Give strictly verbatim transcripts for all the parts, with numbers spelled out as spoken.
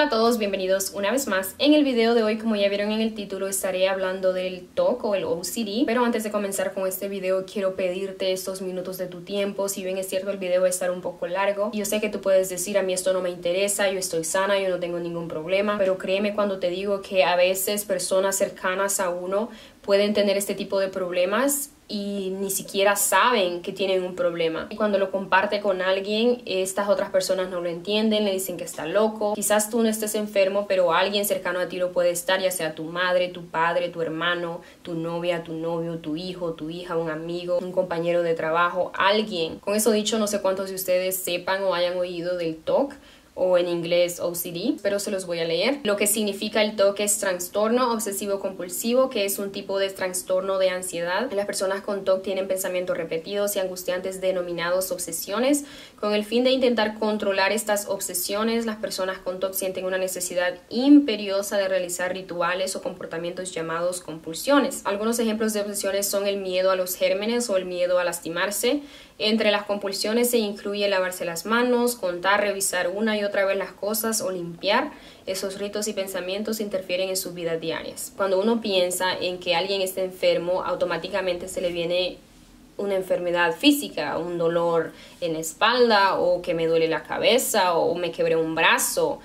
Hola a todos, bienvenidos una vez más. En el video de hoy, como ya vieron en el título, estaré hablando del T O C o el O C D. Pero antes de comenzar con este video, quiero pedirte estos minutos de tu tiempo. Si bien es cierto, el video va a estar un poco largo. Yo sé que tú puedes decir, a mí esto no me interesa, yo estoy sana, yo no tengo ningún problema. Pero créeme cuando te digo que a veces personas cercanas a uno pueden tener este tipo de problemas y ni siquiera saben que tienen un problema. Y cuando lo comparte con alguien, estas otras personas no lo entienden, le dicen que está loco. Quizás tú no estés enfermo, pero alguien cercano a ti lo puede estar, ya sea tu madre, tu padre, tu hermano, tu novia, tu novio, tu hijo, tu hija, un amigo, un compañero de trabajo, alguien. Con eso dicho, no sé cuántos de ustedes sepan o hayan oído del T O C, o en inglés O C D, pero se los voy a leer. Lo que significa el T O C es trastorno obsesivo compulsivo, que es un tipo de trastorno de ansiedad. Las personas con T O C tienen pensamientos repetidos y angustiantes denominados obsesiones. Con el fin de intentar controlar estas obsesiones, las personas con T O C sienten una necesidad imperiosa de realizar rituales o comportamientos llamados compulsiones. Algunos ejemplos de obsesiones son el miedo a los gérmenes o el miedo a lastimarse. Entre las compulsiones se incluye lavarse las manos, contar, revisar una y otra vez las cosas o limpiar. Esos ritos y pensamientos interfieren en sus vidas diarias. Cuando uno piensa en que alguien está enfermo, automáticamente se le viene una enfermedad física, un dolor en la espalda, o que me duele la cabeza, o me quebré un brazo.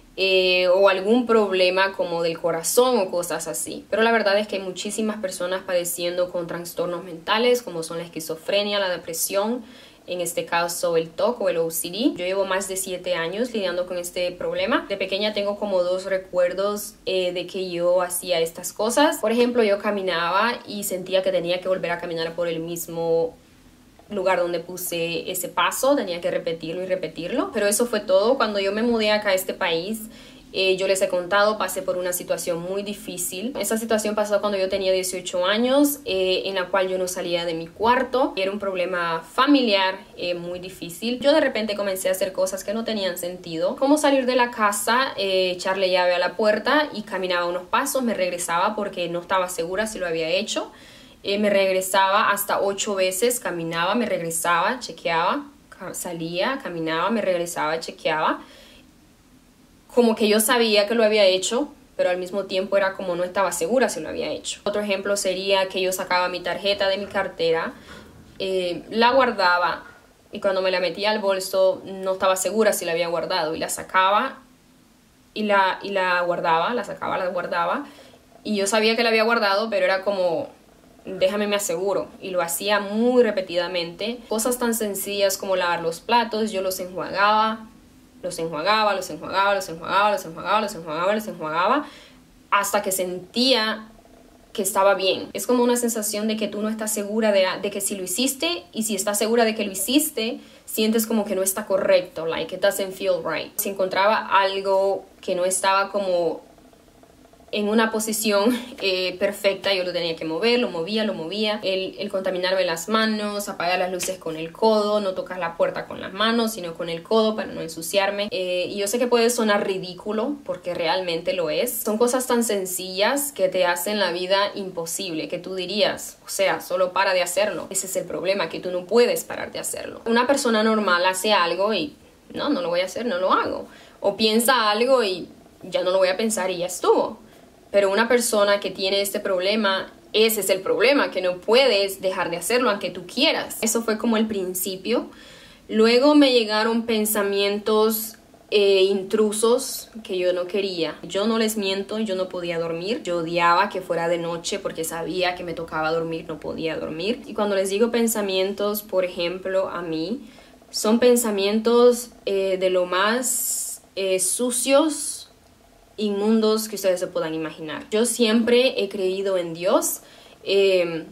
Eh, o algún problema como del corazón o cosas así. Pero la verdad es que hay muchísimas personas padeciendo con trastornos mentales como son la esquizofrenia, la depresión, en este caso el T O C o el O C D. Yo llevo más de siete años lidiando con este problema. De pequeña tengo como dos recuerdos eh, de que yo hacía estas cosas. Por ejemplo, yo caminaba y sentía que tenía que volver a caminar por el mismo lugar donde puse ese paso, tenía que repetirlo y repetirlo, pero eso fue todo. Cuando yo me mudé acá a este país, eh, yo les he contado, pasé por una situación muy difícil. Esa situación pasó cuando yo tenía dieciocho años, eh, en la cual yo no salía de mi cuarto. Era un problema familiar eh, muy difícil. Yo de repente comencé a hacer cosas que no tenían sentido, como salir de la casa, eh, echarle llave a la puerta y caminaba unos pasos, me regresaba porque no estaba segura si lo había hecho. Eh, me regresaba hasta ocho veces, caminaba, me regresaba, chequeaba, ca salía, caminaba, me regresaba, chequeaba. Como que yo sabía que lo había hecho, pero al mismo tiempo era como no estaba segura si lo había hecho. Otro ejemplo sería que yo sacaba mi tarjeta de mi cartera, eh, la guardaba y cuando me la metía al bolso no estaba segura si la había guardado y la sacaba y la, y la guardaba, la sacaba, la guardaba y yo sabía que la había guardado, pero era como déjame me aseguro, y lo hacía muy repetidamente. Cosas tan sencillas como lavar los platos, yo los enjuagaba, los enjuagaba, los enjuagaba, los enjuagaba, los enjuagaba, los enjuagaba, los enjuagaba, hasta que sentía que estaba bien. Es como una sensación de que tú no estás segura de, de que si lo hiciste, y si estás segura de que lo hiciste, sientes como que no está correcto, like it doesn't feel right. Si encontraba algo que no estaba como en una posición eh, perfecta, yo lo tenía que mover, lo movía, lo movía. El, el contaminarme las manos, apagar las luces con el codo, no tocar la puerta con las manos, sino con el codo para no ensuciarme. Eh, y yo sé que puede sonar ridículo, porque realmente lo es. Son cosas tan sencillas que te hacen la vida imposible, que tú dirías, o sea, solo para de hacerlo. Ese es el problema, que tú no puedes parar de hacerlo. Una persona normal hace algo y no, no lo voy a hacer, no lo hago. O piensa algo y ya no lo voy a pensar y ya estuvo. Pero una persona que tiene este problema, ese es el problema, que no puedes dejar de hacerlo aunque tú quieras. Eso fue como el principio. Luego me llegaron pensamientos eh, intrusos que yo no quería. Yo no les miento, yo no podía dormir. Yo odiaba que fuera de noche porque sabía que me tocaba dormir, no podía dormir. Y cuando les digo pensamientos, por ejemplo, a mí, son pensamientos eh, de lo más eh, sucios, inmundos que ustedes se puedan imaginar. Yo siempre he creído en Dios eh,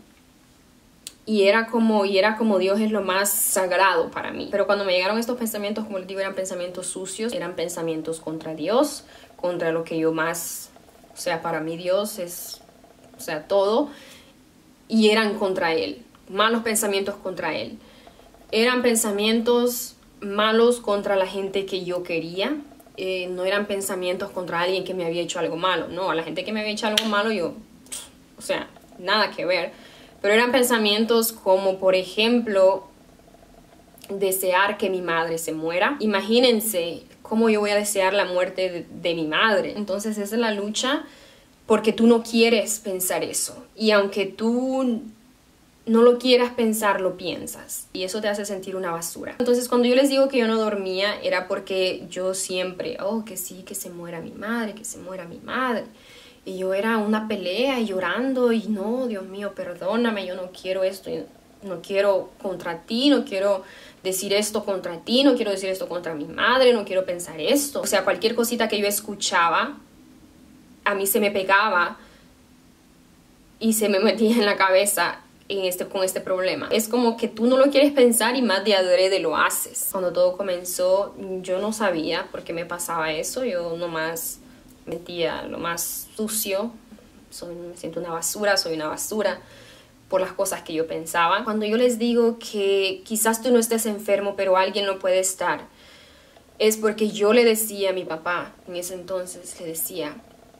y, era como, y era como Dios es lo más sagrado para mí. Pero cuando me llegaron estos pensamientos, como les digo, eran pensamientos sucios, eran pensamientos contra Dios, contra lo que yo más, o sea, para mí Dios es, o sea, todo, y eran contra Él, malos pensamientos contra Él. Eran pensamientos malos contra la gente que yo quería. Eh, no eran pensamientos contra alguien que me había hecho algo malo. No, a la gente que me había hecho algo malo yo, o sea, nada que ver. Pero eran pensamientos como, por ejemplo, desear que mi madre se muera. Imagínense ¿cómo yo voy a desear la muerte de, de mi madre? Entonces esa es la lucha, porque tú no quieres pensar eso. Y aunque tú no lo quieras pensar, lo piensas. Y eso te hace sentir una basura. Entonces cuando yo les digo que yo no dormía, era porque yo siempre, oh, que sí, que se muera mi madre, que se muera mi madre. Y yo era una pelea y llorando y no, Dios mío, perdóname, yo no quiero esto, no quiero contra ti, no quiero decir esto contra ti, no quiero decir esto contra mi madre, no quiero pensar esto. O sea, cualquier cosita que yo escuchaba, a mí se me pegaba y se me metía en la cabeza en este, con este problema. Es como que tú no lo quieres pensar y más de adrede lo haces. Cuando todo comenzó, yo no sabía por qué me pasaba eso. Yo nomás metía lo más sucio. Soy, me siento una basura, soy una basura por las cosas que yo pensaba. Cuando yo les digo que quizás tú no estés enfermo, pero alguien no puede estar, es porque yo le decía a mi papá, en ese entonces le decía,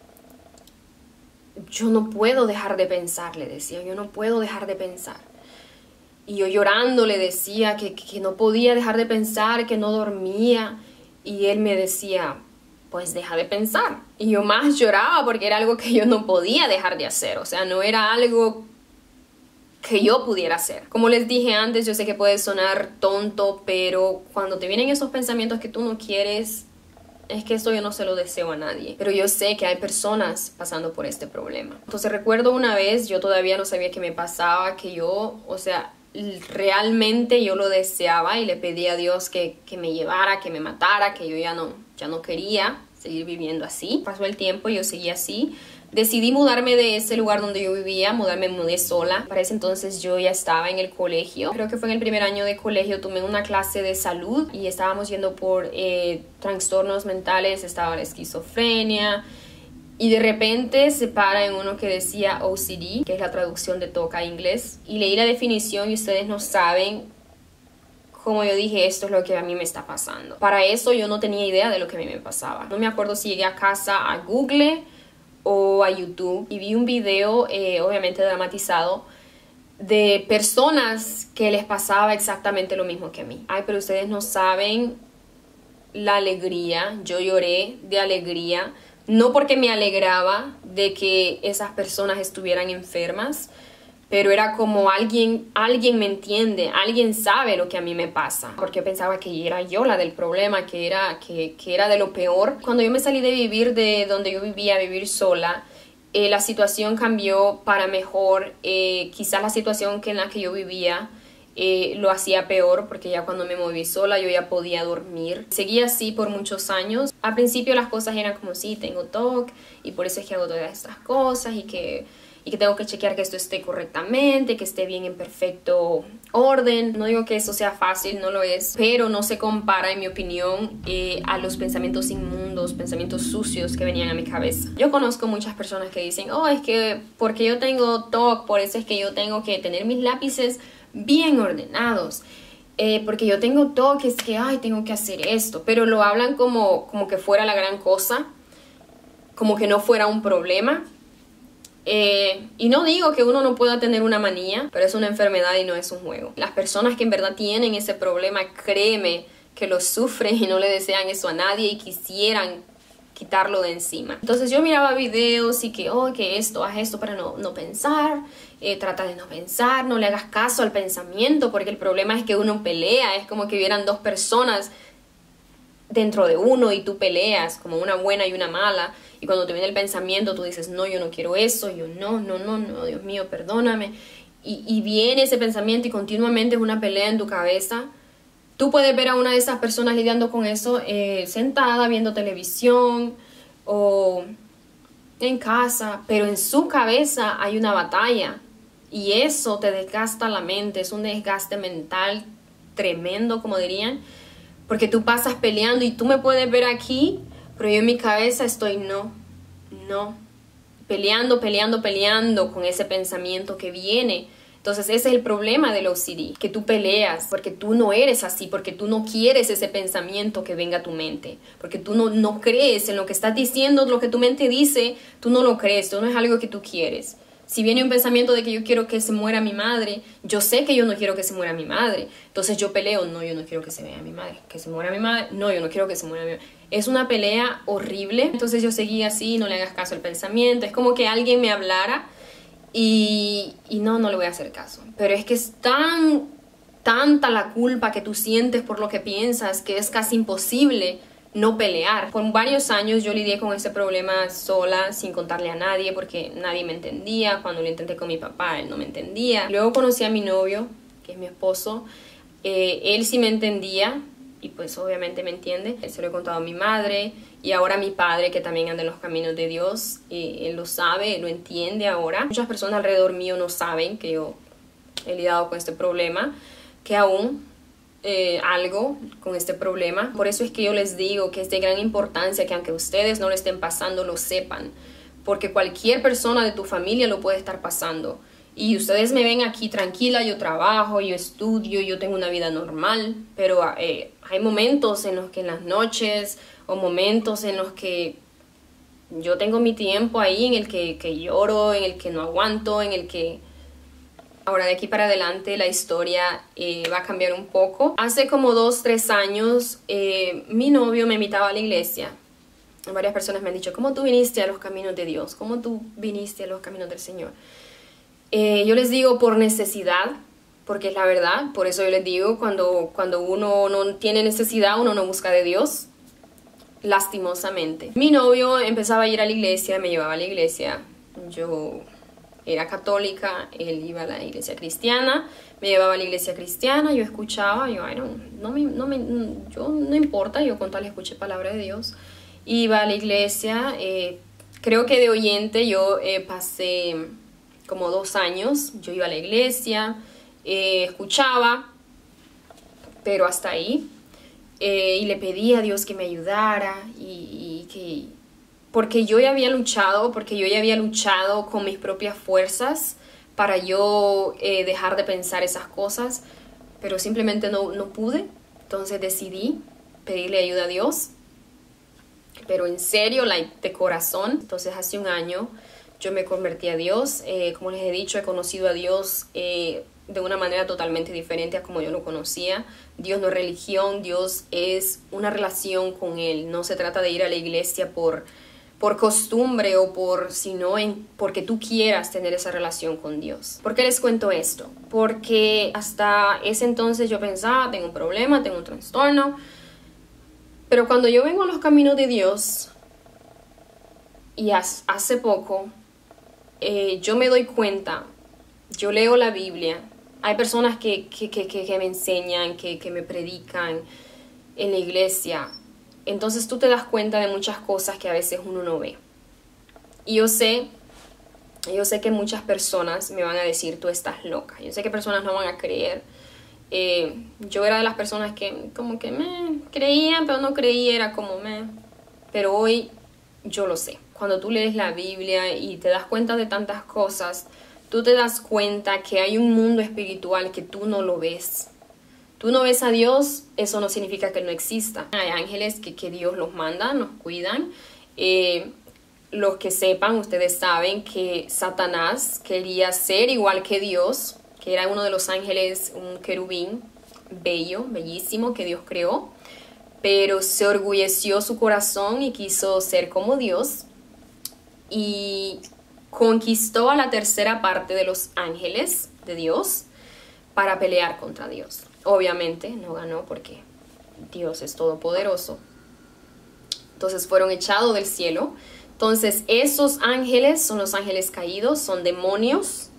yo no puedo dejar de pensar, le decía, yo no puedo dejar de pensar. Y yo llorando le decía que, que no podía dejar de pensar, que no dormía. Y él me decía, pues deja de pensar. Y yo más lloraba porque era algo que yo no podía dejar de hacer. O sea, no era algo que yo pudiera hacer. Como les dije antes, yo sé que puede sonar tonto, pero cuando te vienen esos pensamientos que tú no quieres, es que eso yo no se lo deseo a nadie. Pero yo sé que hay personas pasando por este problema. Entonces recuerdo una vez, yo todavía no sabía qué me pasaba, que yo, o sea, realmente yo lo deseaba y le pedí a Dios que, que me llevara, que me matara, que yo ya no, ya no quería seguir viviendo así. Pasó el tiempo y yo seguí así. Decidí mudarme de ese lugar donde yo vivía, mudarme, mudé sola. Para ese entonces yo ya estaba en el colegio. Creo que fue en el primer año de colegio, tomé una clase de salud y estábamos yendo por eh, trastornos mentales, estaba la esquizofrenia. Y de repente se para en uno que decía O C D, que es la traducción de TOC a inglés. Y leí la definición y ustedes no saben, como yo dije, esto es lo que a mí me está pasando. Para eso yo no tenía idea de lo que a mí me pasaba. No me acuerdo si llegué a casa a Google o a YouTube y vi un video, eh, obviamente dramatizado, de personas que les pasaba exactamente lo mismo que a mí. Ay, pero ustedes no saben la alegría. Yo lloré de alegría, no porque me alegraba de que esas personas estuvieran enfermas, pero era como alguien, alguien me entiende, alguien sabe lo que a mí me pasa. Porque pensaba que era yo la del problema, que era, que, que era de lo peor. Cuando yo me salí de vivir de donde yo vivía a vivir sola, eh, la situación cambió para mejor. Eh, quizás la situación que en la que yo vivía eh, lo hacía peor, porque ya cuando me moví sola yo ya podía dormir. Seguí así por muchos años. Al principio las cosas eran como, sí, tengo T O C y por eso es que hago todas estas cosas y que... y que tengo que chequear que esto esté correctamente, que esté bien en perfecto orden. No digo que eso sea fácil, no lo es, pero no se compara, en mi opinión, eh, a los pensamientos inmundos, pensamientos sucios que venían a mi cabeza. Yo conozco muchas personas que dicen, oh, es que porque yo tengo T O C, por eso es que yo tengo que tener mis lápices bien ordenados. Eh, porque yo tengo T O C, es que, ay, tengo que hacer esto. Pero lo hablan como, como que fuera la gran cosa, como que no fuera un problema. Eh, y no digo que uno no pueda tener una manía, pero es una enfermedad y no es un juego. Las personas que en verdad tienen ese problema, créeme que lo sufren y no le desean eso a nadie y quisieran quitarlo de encima. Entonces yo miraba videos y que, oh, que esto, haz esto para no, no pensar, eh, trata de no pensar, no le hagas caso al pensamiento, porque el problema es que uno pelea, es como que hubieran dos personas dentro de uno y tú peleas como una buena y una mala, y cuando te viene el pensamiento tú dices, no, yo no quiero eso, yo no, no, no, no, Dios mío, perdóname, y, y viene ese pensamiento y continuamente es una pelea en tu cabeza. Tú puedes ver a una de esas personas lidiando con eso eh, sentada viendo televisión o en casa, pero en su cabeza hay una batalla y eso te desgasta la mente, es un desgaste mental tremendo, como dirían, porque tú pasas peleando y tú me puedes ver aquí, pero yo en mi cabeza estoy no, no, peleando, peleando, peleando con ese pensamiento que viene. Entonces ese es el problema del O C D, que tú peleas porque tú no eres así, porque tú no quieres ese pensamiento que venga a tu mente, porque tú no, no crees en lo que estás diciendo, lo que tu mente dice, tú no lo crees, tú no es algo que tú quieres. Si viene un pensamiento de que yo quiero que se muera mi madre, yo sé que yo no quiero que se muera mi madre. Entonces yo peleo, no, yo no quiero que se vea mi madre. Que se muera mi madre, no, yo no quiero que se muera mi madre. Es una pelea horrible. Entonces yo seguí así, no le hagas caso al pensamiento. Es como que alguien me hablara y, y no, no le voy a hacer caso. Pero es que es tan, tanta la culpa que tú sientes por lo que piensas que es casi imposible no pelear. Por varios años yo lidié con ese problema sola, sin contarle a nadie, porque nadie me entendía. Cuando lo intenté con mi papá, él no me entendía. Luego conocí a mi novio, que es mi esposo. Eh, él sí me entendía y pues obviamente me entiende. Él se lo he contado a mi madre y ahora a mi padre, que también anda en los caminos de Dios. Eh, él lo sabe, él lo entiende ahora. Muchas personas alrededor mío no saben que yo he lidiado con este problema, que aún Eh, algo con este problema. Por eso es que yo les digo que es de gran importancia que aunque ustedes no lo estén pasando, lo sepan, porque cualquier persona de tu familia lo puede estar pasando. Y ustedes me ven aquí tranquila, yo trabajo, yo estudio, yo tengo una vida normal, pero eh, hay momentos en los que en las noches o momentos en los que yo tengo mi tiempo ahí en el que, que lloro, en el que no aguanto, en el que ahora de aquí para adelante la historia eh, va a cambiar un poco. Hace como dos, tres años eh, mi novio me invitaba a la iglesia. Varias personas me han dicho, ¿cómo tú viniste a los caminos de Dios? ¿Cómo tú viniste a los caminos del Señor? Eh, yo les digo por necesidad, porque es la verdad. Por eso yo les digo, cuando, cuando uno no tiene necesidad, uno no busca de Dios. Lastimosamente. Mi novio empezaba a ir a la iglesia, me llevaba a la iglesia. Yo era católica, él iba a la iglesia cristiana, me llevaba a la iglesia cristiana, yo escuchaba, yo, ay, no, no me, no me, yo no importa, yo con tal escuché palabra de Dios. Iba a la iglesia, eh, creo que de oyente yo eh, pasé como dos años, yo iba a la iglesia, eh, escuchaba, pero hasta ahí, eh, y le pedía a Dios que me ayudara y, y que... porque yo ya había luchado, porque yo ya había luchado con mis propias fuerzas para yo eh, dejar de pensar esas cosas, pero simplemente no, no pude. Entonces decidí pedirle ayuda a Dios, pero en serio, like, de corazón. Entonces hace un año yo me convertí a Dios. Eh, como les he dicho, he conocido a Dios eh, de una manera totalmente diferente a como yo lo conocía. Dios no es religión, Dios es una relación con Él. No se trata de ir a la iglesia por... por costumbre o por, sino en, porque tú quieras tener esa relación con Dios. ¿Por qué les cuento esto? Porque hasta ese entonces yo pensaba, tengo un problema, tengo un trastorno, pero cuando yo vengo a los caminos de Dios, y hace poco, eh, yo me doy cuenta, yo leo la Biblia, hay personas que, que, que, que me enseñan, que, que me predican en la iglesia. Entonces tú te das cuenta de muchas cosas que a veces uno no ve. Y yo sé, yo sé que muchas personas me van a decir, tú estás loca. Yo sé que personas no van a creer. Eh, yo era de las personas que como que me creían, pero no creía, era como me... Pero hoy yo lo sé. Cuando tú lees la Biblia y te das cuenta de tantas cosas, tú te das cuenta que hay un mundo espiritual que tú no lo ves. Tú no ves a Dios, eso no significa que Él no exista. Hay ángeles que, que Dios los manda, nos cuidan. Eh, los que sepan, ustedes saben que Satanás quería ser igual que Dios, que era uno de los ángeles, un querubín bello, bellísimo, que Dios creó. Pero se orgulleció su corazón y quiso ser como Dios. Y conquistó a la tercera parte de los ángeles de Dios para pelear contra Dios. Obviamente no ganó porque Dios es todopoderoso. Entonces fueron echados del cielo. Entonces esos ángeles son los ángeles caídos, son demonios.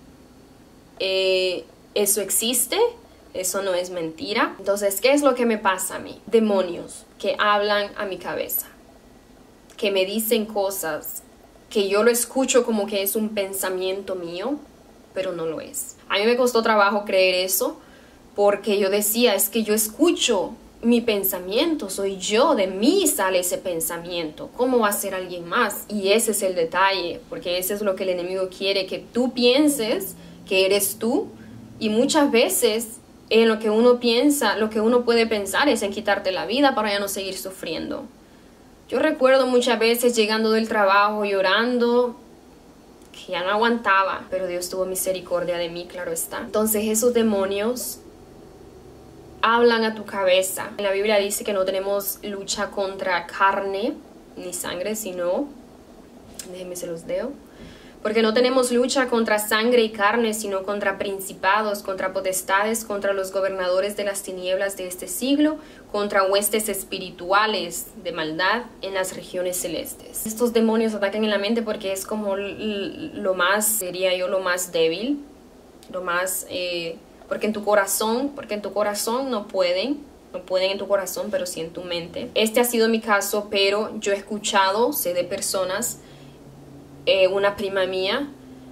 Eh, eso existe, eso no es mentira. Entonces, ¿qué es lo que me pasa a mí? Demonios que hablan a mi cabeza, que me dicen cosas que yo lo escucho como que es un pensamiento mío, pero no lo es. A mí me costó trabajo creer eso, porque yo decía, es que yo escucho mi pensamiento, soy yo, de mí sale ese pensamiento, ¿cómo va a ser alguien más? Y ese es el detalle, porque ese es lo que el enemigo quiere, que tú pienses que eres tú, y muchas veces en lo que uno piensa, lo que uno puede pensar es en quitarte la vida para ya no seguir sufriendo. Yo recuerdo muchas veces llegando del trabajo llorando, que ya no aguantaba, pero Dios tuvo misericordia de mí, claro está. Entonces esos demonios hablan a tu cabeza. En la Biblia dice que no tenemos lucha contra carne ni sangre, sino, déjenme se los leo, porque no tenemos lucha contra sangre y carne, sino contra principados, contra potestades, contra los gobernadores de las tinieblas de este siglo, contra huestes espirituales de maldad en las regiones celestes. Estos demonios atacan en la mente porque es como lo más, diría yo, lo más débil, lo más, eh, porque en tu corazón, porque en tu corazón no pueden, no pueden en tu corazón, pero sí en tu mente. Este ha sido mi caso, pero yo he escuchado, sé de personas. Eh, una prima mía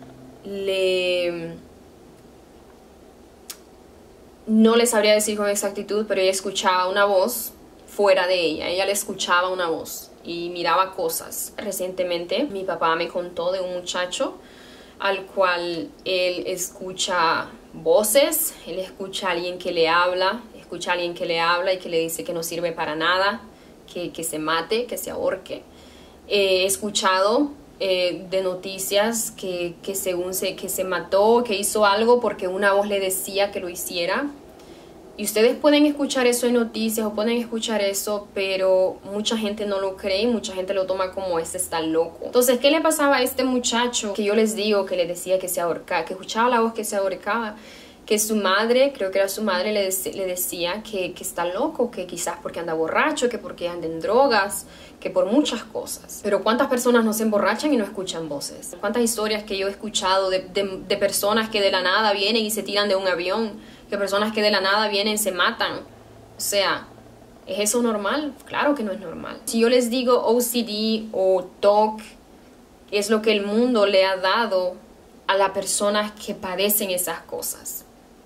le no les sabría decir con exactitud, pero ella escuchaba una voz fuera de ella. Ella le escuchaba una voz y miraba cosas. Recientemente mi papá me contó de un muchacho al cual él escucha voces, él escucha a alguien que le habla, escucha a alguien que le habla y que le dice que no sirve para nada, que, que se mate, que se ahorque. Eh, he escuchado Eh, de noticias que, que según se, que se mató, que hizo algo porque una voz le decía que lo hiciera. Y ustedes pueden escuchar eso en noticias o pueden escuchar eso, pero mucha gente no lo cree, mucha gente lo toma como este está loco. Entonces, ¿qué le pasaba a este muchacho que yo les digo que le decía que se ahorcaba, que escuchaba la voz que se ahorcaba? Que su madre, creo que era su madre, le, de, le decía que, que está loco, que quizás porque anda borracho, que porque anda en drogas, que por muchas cosas. Pero ¿cuántas personas no se emborrachan y no escuchan voces? ¿Cuántas historias que yo he escuchado de, de, de personas que de la nada vienen y se tiran de un avión? Que personas que de la nada vienen y se matan. O sea, ¿es eso normal? Claro que no es normal. Si yo les digo O C D o T O C, es lo que el mundo le ha dado a las personas que padecen esas cosas.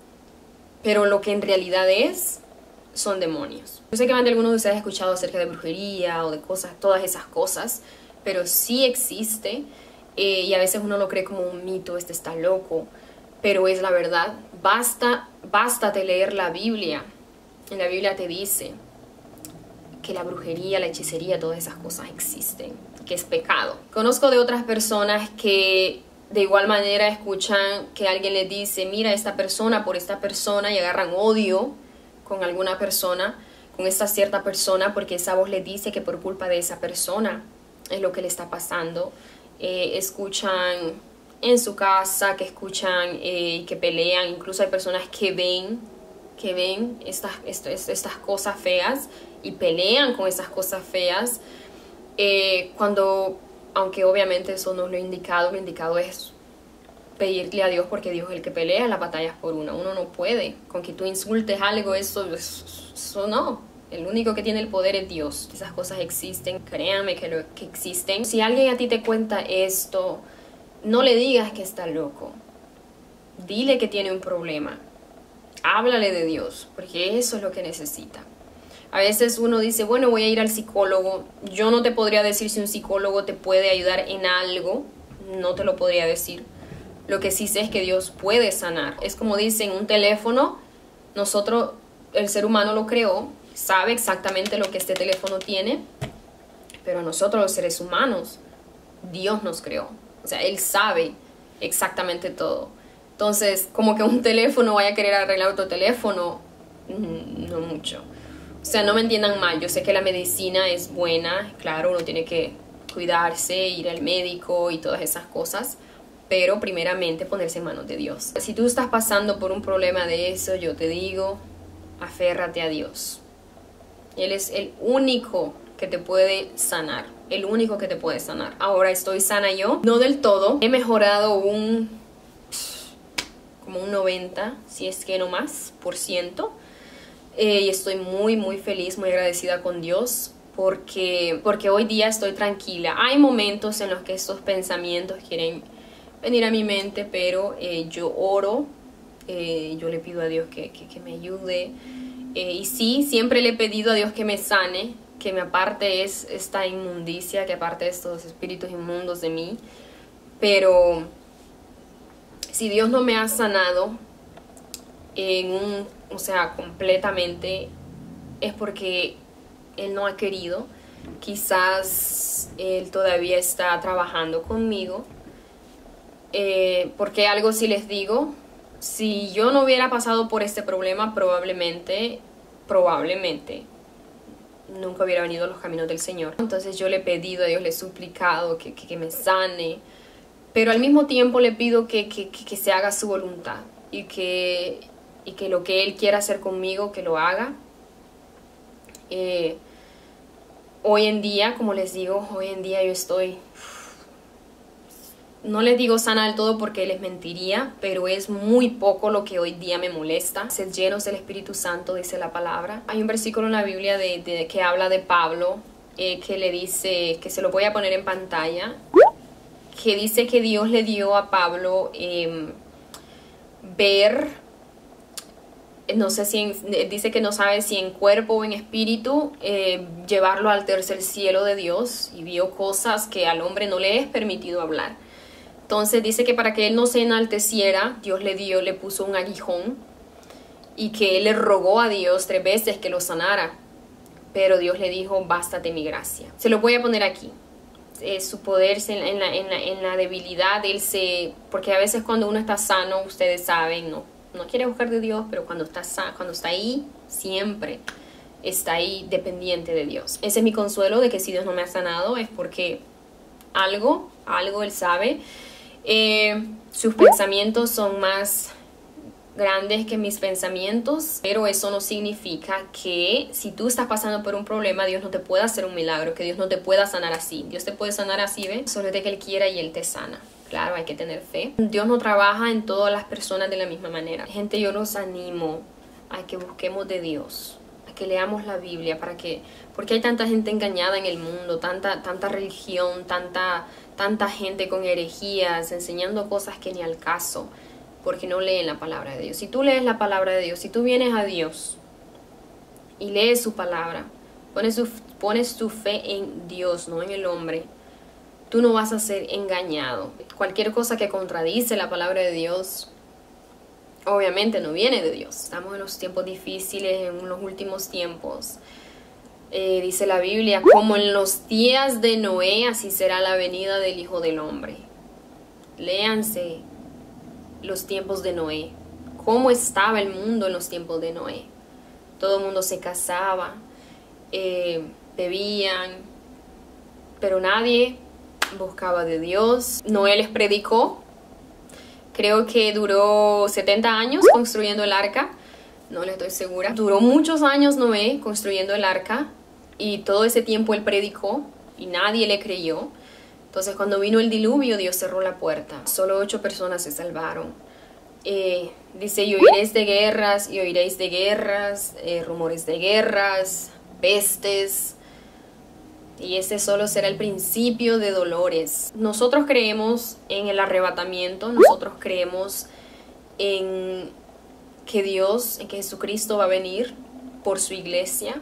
Pero lo que en realidad es, son demonios. Yo sé que más de algunos de ustedes han escuchado acerca de brujería o de cosas, todas esas cosas, pero sí existe, eh, y a veces uno lo cree como un mito, este está loco, pero es la verdad. Basta, bástate leer la Biblia. En la Biblia te dice que la brujería, la hechicería, todas esas cosas existen, que es pecado. Conozco de otras personas que de igual manera escuchan que alguien les dice, mira esta persona por esta persona, y agarran odio con alguna persona, con esta cierta persona, porque esa voz les dice que por culpa de esa persona es lo que le está pasando. Eh, escuchan en su casa, que escuchan eh, que pelean, incluso hay personas que ven, que ven estas, estas, estas cosas feas y pelean con esas cosas feas, eh, cuando... Aunque obviamente eso no es lo indicado, lo indicado es pedirle a Dios, porque Dios es el que pelea las batallas por uno. Uno no puede, con que tú insultes algo, eso, eso no. El único que tiene el poder es Dios. Esas cosas existen, créanme que, lo, que existen. Si alguien a ti te cuenta esto, no le digas que está loco. Dile que tiene un problema. Háblale de Dios, porque eso es lo que necesita. A veces uno dice, bueno, voy a ir al psicólogo. Yo no te podría decir si un psicólogo te puede ayudar en algo. No te lo podría decir. Lo que sí sé es que Dios puede sanar. Es como dicen, un teléfono, nosotros, el ser humano lo creó, sabe exactamente lo que este teléfono tiene, pero nosotros los seres humanos, Dios nos creó. O sea, Él sabe exactamente todo. Entonces, como que un teléfono vaya a querer arreglar otro teléfono, no mucho. O sea, no me entiendan mal, yo sé que la medicina es buena, claro, uno tiene que cuidarse, ir al médico y todas esas cosas, pero primeramente ponerse en manos de Dios. Si tú estás pasando por un problema de eso, yo te digo, aférrate a Dios. Él es el único que te puede sanar, el único que te puede sanar. Ahora estoy sana yo, no del todo, he mejorado un, como un noventa, si es que no más, por ciento. Eh, y estoy muy muy feliz, muy agradecida con Dios porque, porque hoy día estoy tranquila. Hay momentos en los que estos pensamientos quieren venir a mi mente, pero eh, yo oro, eh, yo le pido a Dios que, que, que me ayude, eh, y sí, siempre le he pedido a Dios que me sane, que me aparte es esta inmundicia, que aparte estos espíritus inmundos de mí. Pero si Dios no me ha sanado en un, o sea, completamente, es porque Él no ha querido. Quizás Él todavía está trabajando conmigo, Eh, porque algo sí les digo, si yo no hubiera pasado por este problema, probablemente, probablemente, nunca hubiera venido a los caminos del Señor. Entonces yo le he pedido a Dios, le he suplicado que, que, que me sane, pero al mismo tiempo le pido que, que, que se haga su voluntad y que, y que lo que Él quiera hacer conmigo, que lo haga. Eh, hoy en día, como les digo, hoy en día yo estoy... No les digo sana del todo porque les mentiría, pero es muy poco lo que hoy día me molesta. Ser llenos del Espíritu Santo, dice la palabra. Hay un versículo en la Biblia de, de, que habla de Pablo, eh, que le dice, que se lo voy a poner en pantalla, que dice que Dios le dio a Pablo eh, ver, no sé si, en, dice que no sabe si en cuerpo o en espíritu, eh, llevarlo al tercer cielo de Dios, y vio cosas que al hombre no le es permitido hablar. Entonces dice que para que él no se enalteciera, Dios le dio, le puso un aguijón, y que él le rogó a Dios tres veces que lo sanara. Pero Dios le dijo, bástate mi gracia. Se lo voy a poner aquí. Eh, su poder en, en, la, en, la, en la debilidad, él se... Porque a veces cuando uno está sano, ustedes saben, no, no quiere buscar de Dios, pero cuando está, cuando está ahí, siempre está ahí dependiente de Dios. Ese es mi consuelo de que si Dios no me ha sanado es porque algo, algo Él sabe. Eh, sus pensamientos son más grandes que mis pensamientos, pero eso no significa que si tú estás pasando por un problema, Dios no te pueda hacer un milagro, que Dios no te pueda sanar así. Dios te puede sanar así, ¿ves? Solo de que Él quiera y Él te sana. Claro, hay que tener fe. Dios no trabaja en todas las personas de la misma manera. Gente, yo los animo a que busquemos de Dios, a que leamos la Biblia, para que, porque hay tanta gente engañada en el mundo, tanta, tanta religión, tanta... tanta gente con herejías, enseñando cosas que ni al caso, porque no leen la palabra de Dios. Si tú lees la palabra de Dios, si tú vienes a Dios y lees su palabra, pones tu, pones tu fe en Dios, no en el hombre, tú no vas a ser engañado. Cualquier cosa que contradice la palabra de Dios, obviamente no viene de Dios. Estamos en los tiempos difíciles, en los últimos tiempos. Eh, dice la Biblia, como en los días de Noé, así será la venida del Hijo del Hombre. Léanse los tiempos de Noé. ¿Cómo estaba el mundo en los tiempos de Noé? Todo el mundo se casaba, eh, bebían, pero nadie buscaba de Dios. Noé les predicó. Creo que duró setenta años construyendo el arca. No le estoy segura. Duró muchos años Noé construyendo el arca. Y todo ese tiempo él predicó y nadie le creyó. Entonces cuando vino el diluvio, Dios cerró la puerta. Solo ocho personas se salvaron. Eh, dice, y oiréis de guerras, y oiréis de guerras, eh, rumores de guerras, pestes. Y ese solo será el principio de dolores. Nosotros creemos en el arrebatamiento. Nosotros creemos en que Dios, en que Jesucristo va a venir por su iglesia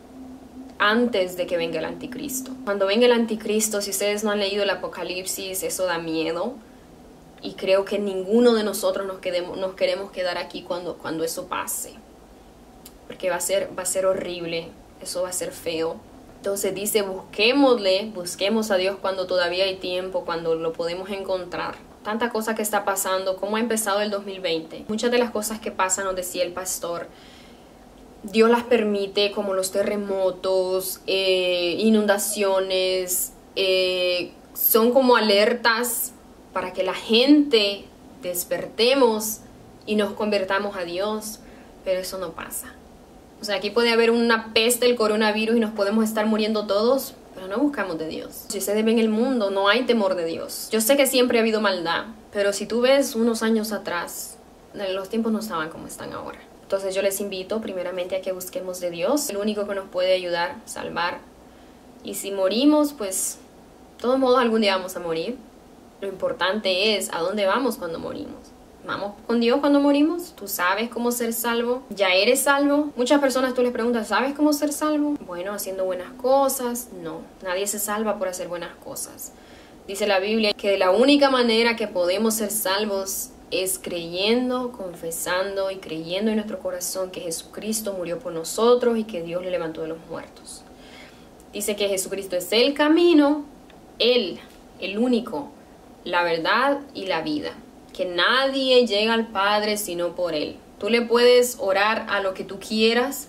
antes de que venga el anticristo. Cuando venga el anticristo, si ustedes no han leído el Apocalipsis, eso da miedo. Y creo que ninguno de nosotros nos, quedemos, nos queremos quedar aquí cuando, cuando eso pase. Porque va a ser, va a ser horrible, eso va a ser feo. Entonces dice, busquémosle, busquemos a Dios cuando todavía hay tiempo, cuando lo podemos encontrar. Tanta cosa que está pasando, cómo ha empezado el dos mil veinte. Muchas de las cosas que pasan, nos decía el pastor, Dios las permite, como los terremotos, eh, inundaciones, eh, son como alertas para que la gente despertemos y nos convertamos a Dios, pero eso no pasa. O sea, aquí puede haber una peste, el coronavirus, y nos podemos estar muriendo todos, pero no buscamos de Dios. Si se ve en el mundo, no hay temor de Dios. Yo sé que siempre ha habido maldad, pero si tú ves unos años atrás, los tiempos no estaban como están ahora. Entonces yo les invito primeramente a que busquemos de Dios, el único que nos puede ayudar, salvar. Y si morimos, pues de todos modos algún día vamos a morir. Lo importante es a dónde vamos cuando morimos. ¿Vamos con Dios cuando morimos? ¿Tú sabes cómo ser salvo? ¿Ya eres salvo? Muchas personas tú les preguntas, ¿sabes cómo ser salvo? Bueno, haciendo buenas cosas. No, nadie se salva por hacer buenas cosas. Dice la Biblia que la única manera que podemos ser salvos es creyendo, confesando y creyendo en nuestro corazón que Jesucristo murió por nosotros y que Dios le levantó de los muertos. Dice que Jesucristo es el camino, Él, el único, la verdad y la vida. Que nadie llega al Padre sino por Él. Tú le puedes orar a lo que tú quieras,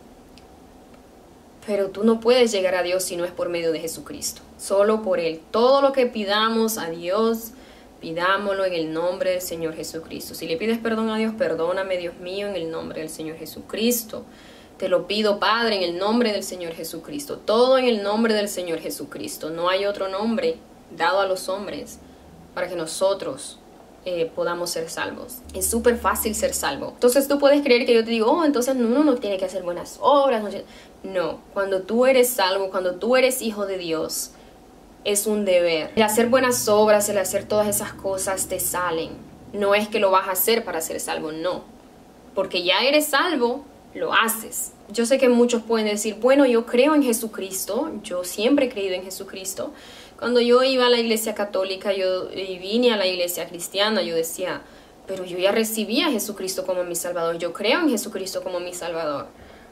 pero tú no puedes llegar a Dios si no es por medio de Jesucristo. Solo por Él. Todo lo que pidamos a Dios, pidámoslo en el nombre del Señor Jesucristo. Si le pides perdón a Dios, perdóname, Dios mío, en el nombre del Señor Jesucristo. Te lo pido, Padre, en el nombre del Señor Jesucristo. Todo en el nombre del Señor Jesucristo. No hay otro nombre dado a los hombres para que nosotros eh, podamos ser salvos. Es súper fácil ser salvo. Entonces tú puedes creer que yo te digo, oh, entonces uno no tiene que hacer buenas obras. No, no, cuando tú eres salvo, cuando tú eres hijo de Dios, es un deber. El hacer buenas obras, el hacer todas esas cosas te salen. No es que lo vas a hacer para ser salvo, no. Porque ya eres salvo, lo haces. Yo sé que muchos pueden decir, bueno, yo creo en Jesucristo, yo siempre he creído en Jesucristo. Cuando yo iba a la iglesia católica, yo y vine a la iglesia cristiana, yo decía, pero yo ya recibí a Jesucristo como mi Salvador, yo creo en Jesucristo como mi Salvador.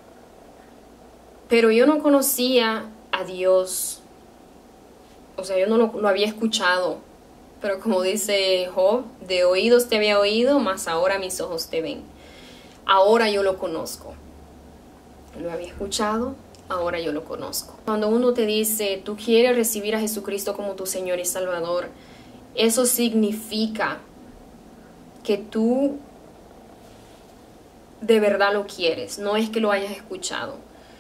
Pero yo no conocía a Dios, o sea, yo no lo, lo había escuchado. Pero como dice Job, de oídos te había oído, mas ahora mis ojos te ven. Ahora yo lo conozco. Lo había escuchado, ahora yo lo conozco. Cuando uno te dice, tú quieres recibir a Jesucristo como tu Señor y Salvador, eso significa que tú de verdad lo quieres, no es que lo hayas escuchado.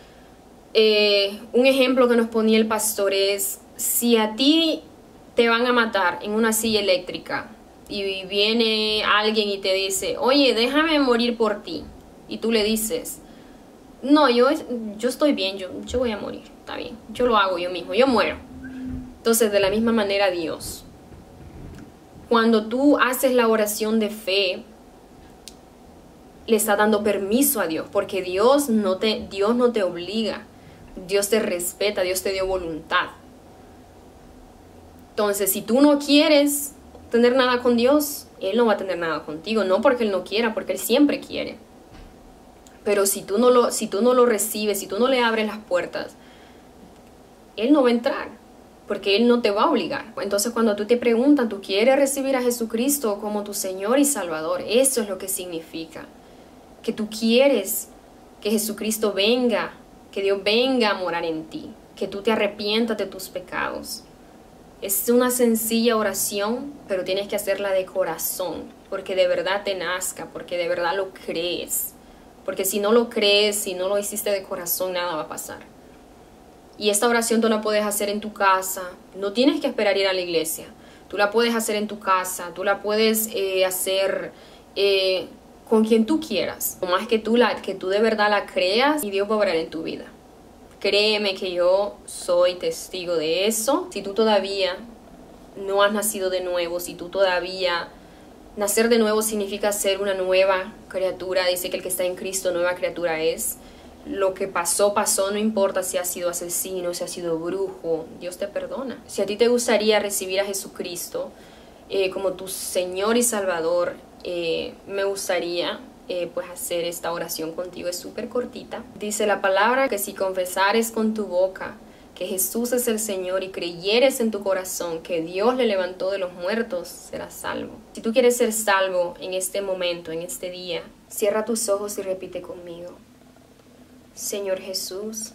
Eh, un ejemplo que nos ponía el pastor es, si a ti te van a matar en una silla eléctrica y viene alguien y te dice, oye, déjame morir por ti, y tú le dices, no, yo, yo estoy bien, yo, yo voy a morir, está bien, yo lo hago yo mismo, yo muero. Entonces, de la misma manera Dios, cuando tú haces la oración de fe, le está dando permiso a Dios, porque Dios no te, Dios no te obliga, Dios te respeta, Dios te dio voluntad. Entonces, si tú no quieres tener nada con Dios, Él no va a tener nada contigo, no porque Él no quiera, porque Él siempre quiere. Pero si tú no lo, si tú no lo recibes, si tú no le abres las puertas, Él no va a entrar, porque Él no te va a obligar. Entonces, cuando tú te preguntas, ¿tú quieres recibir a Jesucristo como tu Señor y Salvador? Eso es lo que significa. Que tú quieres que Jesucristo venga, que Dios venga a morar en ti, que tú te arrepientas de tus pecados. Es una sencilla oración, pero tienes que hacerla de corazón, porque de verdad te nazca, porque de verdad lo crees. Porque si no lo crees, si no lo hiciste de corazón, nada va a pasar. Y esta oración tú la puedes hacer en tu casa. No tienes que esperar ir a la iglesia. Tú la puedes hacer en tu casa. Tú la puedes eh, hacer eh, con quien tú quieras. Más que tú, la, que tú de verdad la creas y Dios va a obrar en tu vida. Créeme que yo soy testigo de eso. Si tú todavía no has nacido de nuevo, si tú todavía... Nacer de nuevo significa ser una nueva criatura. Dice que el que está en Cristo, nueva criatura es. Lo que pasó, pasó, no importa si has sido asesino, si has sido brujo, Dios te perdona. Si a ti te gustaría recibir a Jesucristo eh, como tu Señor y Salvador, eh, me gustaría eh, pues hacer esta oración contigo. Es súper cortita. Dice la palabra que si confesares con tu boca que Jesús es el Señor y creyeres en tu corazón que Dios le levantó de los muertos, serás salvo. Si tú quieres ser salvo en este momento, en este día, cierra tus ojos y repite conmigo. Señor Jesús,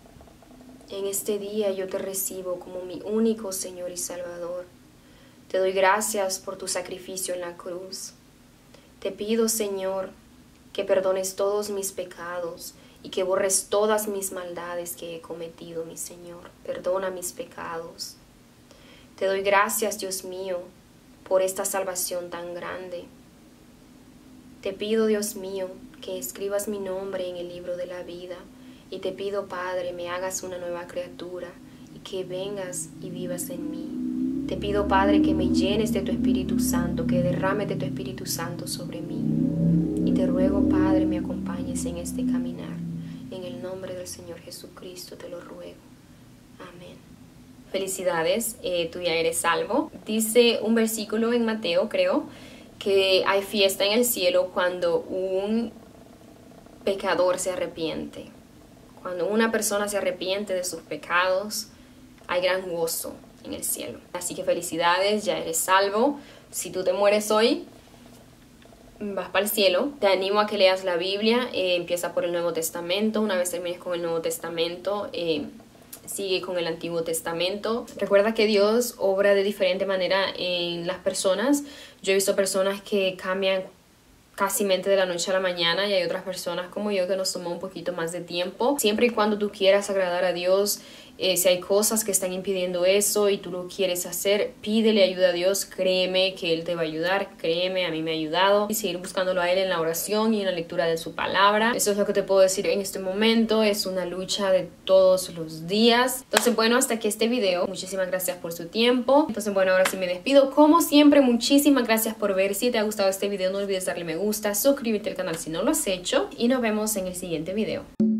en este día yo te recibo como mi único Señor y Salvador. Te doy gracias por tu sacrificio en la cruz. Te pido, Señor, que perdones todos mis pecados y que borres todas mis maldades que he cometido, mi Señor. Perdona mis pecados. Te doy gracias, Dios mío, por esta salvación tan grande. Te pido, Dios mío, que escribas mi nombre en el libro de la vida. Y te pido, Padre, me hagas una nueva criatura y que vengas y vivas en mí. Te pido, Padre, que me llenes de tu Espíritu Santo, que derrames de tu Espíritu Santo sobre mí. Y te ruego, Padre, me acompañes en este caminar. En el nombre del Señor Jesucristo te lo ruego. Amén. Felicidades, eh, tú ya eres salvo. Dice un versículo en Mateo, creo, que hay fiesta en el cielo cuando un pecador se arrepiente. Cuando una persona se arrepiente de sus pecados, hay gran gozo. en el cielo. Así que felicidades, ya eres salvo. Si tú te mueres hoy, vas para el cielo. Te animo a que leas la Biblia, eh, empieza por el Nuevo Testamento. Una vez termines con el Nuevo Testamento, eh, sigue con el Antiguo Testamento. Recuerda que Dios obra de diferente manera en las personas. Yo he visto personas que cambian casi mente de la noche a la mañana, y hay otras personas como yo que nos toma un poquito más de tiempo. Siempre y cuando tú quieras agradar a Dios, eh, si hay cosas que están impidiendo eso y tú lo quieres hacer, pídele ayuda a Dios. Créeme que Él te va a ayudar, créeme, a mí me ha ayudado. Y seguir buscándolo a Él en la oración y en la lectura de su palabra. Eso es lo que te puedo decir en este momento. Es una lucha de todos los días. Entonces, bueno, hasta aquí este video. Muchísimas gracias por su tiempo. Entonces, bueno, ahora sí me despido. Como siempre, muchísimas gracias por ver. Si te ha gustado este video, no olvides darle me gusta, suscribirte al canal si no lo has hecho, y nos vemos en el siguiente video.